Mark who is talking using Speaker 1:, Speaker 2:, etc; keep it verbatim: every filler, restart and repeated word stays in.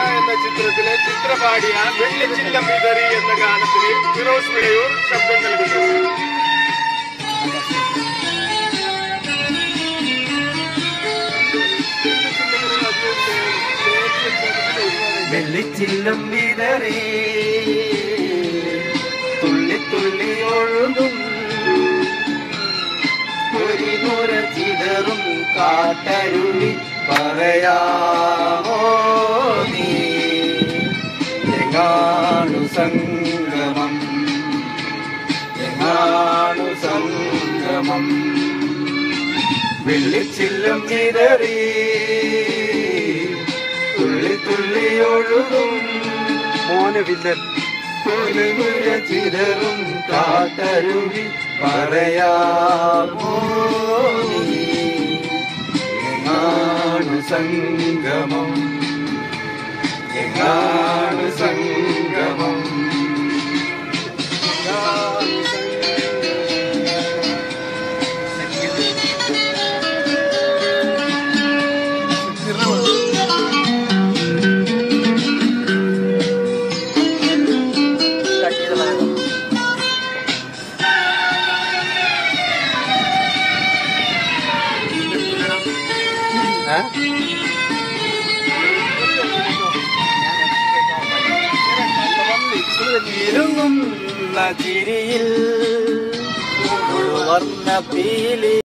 Speaker 1: എന്ന ചിത്രത്തിലെ ചിത്രപാടിയ വെള്ളിച്ചില്ലം വിതറി എന്ന ഗാനത്തിന് ഫിറോസ് വിളയൂർ ശബ്ദം നൽകുന്നു.
Speaker 2: വെള്ളിച്ചില്ലം വിതറി തുള്ളി തുള്ളി ഒഴുകും ഒരു നുര ചിതറും കാട്ടരുളി പറയാമോ നീ എങ്ങാണു സംഗമം എങ്ങാണു സംഗമം വെള്ളിച്ചില്ലം ചിതറി തുള്ളി തുള്ളി ഒഴുകും മോനവില്ലൻ ഒരു നുര ചിതറും കാട്ടരുളി പറയാമോ നീ എങ്ങാണു സംഗമം എങ്ങാണു സംഗമം ഇരുങ്ങുന്ന ചിരിയിൽ വർണ്ണ പീലി